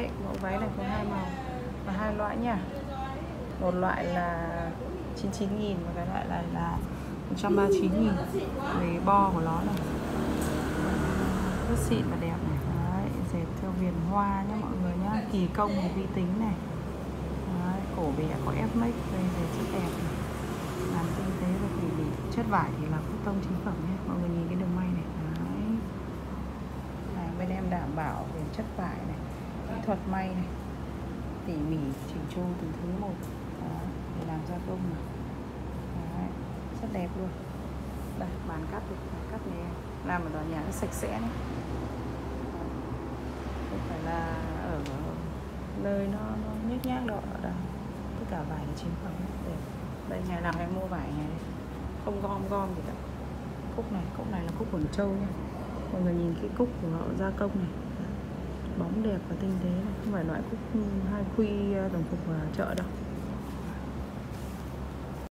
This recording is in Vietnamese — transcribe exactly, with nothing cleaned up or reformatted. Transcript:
đẹp. Mẫu váy này có hai màu và hai loại nha. Một loại là chín mươi chín nghìn và cái loại này là một trăm ba mươi chín nghìn. Về bo của nó này rất xịn và đẹp này. Đấy, dệt theo viền hoa nhé mọi người nhá. Kỳ công và vi tính này. Đấy, cổ bé có ép make, đây dệt rất đẹp này. Làm tinh tế và tỉ mỉ. Chất vải thì là cotton tông chính phẩm nhé. Mọi người nhìn cái đường may này. Đấy. Đấy, bên em đảm bảo về chất vải này, kỹ thuật may này, tỉ mỉ chỉnh chu từng thứ một. Đấy, để làm gia công này. Đấy, rất đẹp luôn. Đây, bàn cắt được, bàn cắt này làm ở tòa nhà nó sạch sẽ đấy. Không phải là ở nơi nó, nó nhếch nhác đâu. Ở đây tất cả vải là chính phẩm đẹp. Đây, ngày nào em mua vải này không gom gom gì cả. Cúc này, cúc này là cúc Quảng Châu nha. Mọi người nhìn cái cúc của họ gia công này, bóng đẹp và tinh tế này. Không phải loại cúc hai khuy đồng phục ở chợ đâu.